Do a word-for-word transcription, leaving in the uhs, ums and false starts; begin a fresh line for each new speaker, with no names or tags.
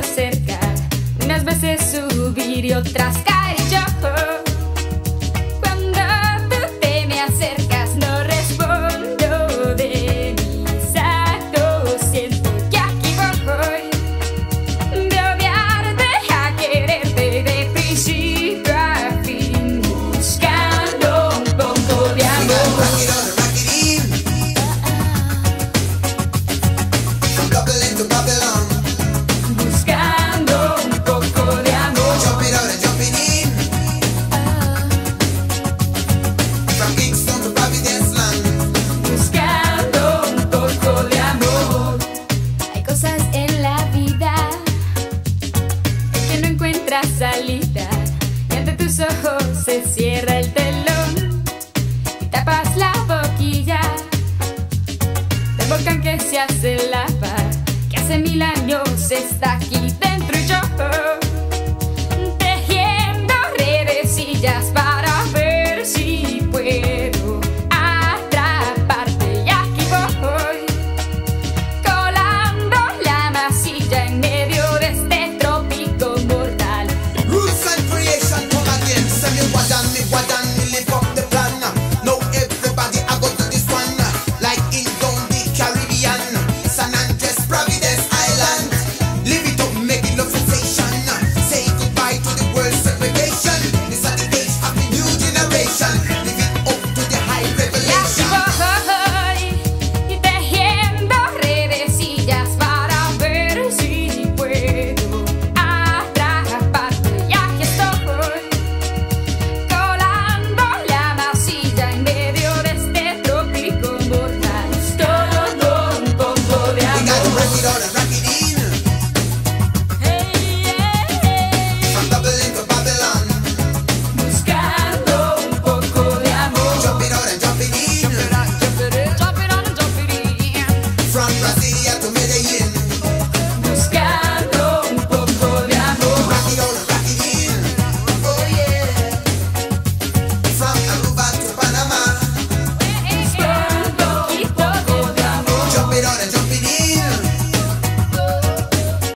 cerca, unas veces subir y otras caer yo. Cuando tú te me acercas no respondo de mis actos, siento que aquí voy de odiarte a quererte de principio a fin, buscando un poco de amor. Salida y ante tus ojos se cierra el telón y tapas la boquilla del volcán que se hace lava, que hace mil años está aquí dentro y yo tejiendo redecillas para ver si puedo atraparte, y aquí voy colando la masilla en medio de este trópico mortal.
From Brasilia to